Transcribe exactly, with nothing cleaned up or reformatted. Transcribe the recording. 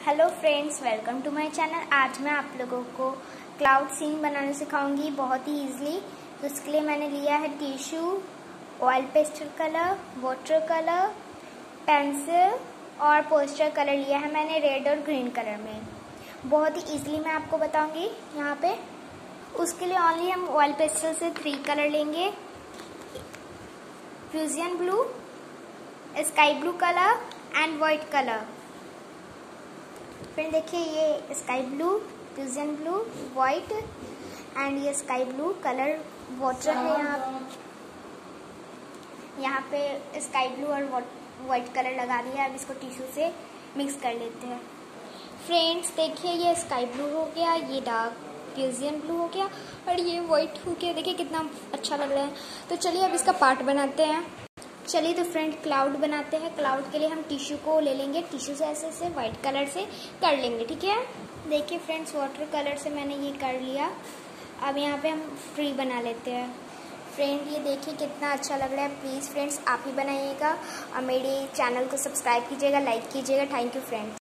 Hello friends, welcome to my channel. आज मैं आप लोगों को क्लाउड सीन बनाना सिखाऊंगी बहुत ही इजीली। तो इसके लिए मैंने लिया है tissue, oil pastel colour, water colour, pencil और पोस्टर कलर लिया है मैंने रेड और ग्रीन कलर में। बहुत ही इजीली मैं आपको बताऊंगी यहाँ पे। उसके लिए ओनली हम ऑयल पेस्टल से थ्री कलर लेंगे, fusion blue, sky blue colour and white colour. फिर देखिए ये sky blue, fusion blue, white and ये स्काई ब्लू कलर वाटर है। यहाँ यहाँ पे स्काई ब्लू और वाइट कलर लगा दिया। अब इसको टिश्यू से मिक्स कर लेते हैं। फ्रेंड्स देखिए ये स्काई ब्लू हो गया, ये डार्क फ्यूजियन ब्लू हो गया और ये वाइट हो गया। देखिए कितना अच्छा लग रहा है। तो चलिए अब इसका पार्ट बनाते हैं। चलिए तो फ्रेंड क्लाउड बनाते हैं। क्लाउड के लिए हम टिश्यू को ले लेंगे, टिश्यू से ऐसे से वाइट कलर से कर लेंगे, ठीक है। देखिए फ्रेंड्स वाटर कलर से मैंने ये कर लिया। अब यहाँ पे हम ट्री बना लेते हैं। फ्रेंड ये देखिए कितना अच्छा लग रहा है। प्लीज़ फ्रेंड्स आप ही बनाइएगा और मेरे चैनल को सब्सक्राइब कीजिएगा, लाइक कीजिएगा। Thank you friends.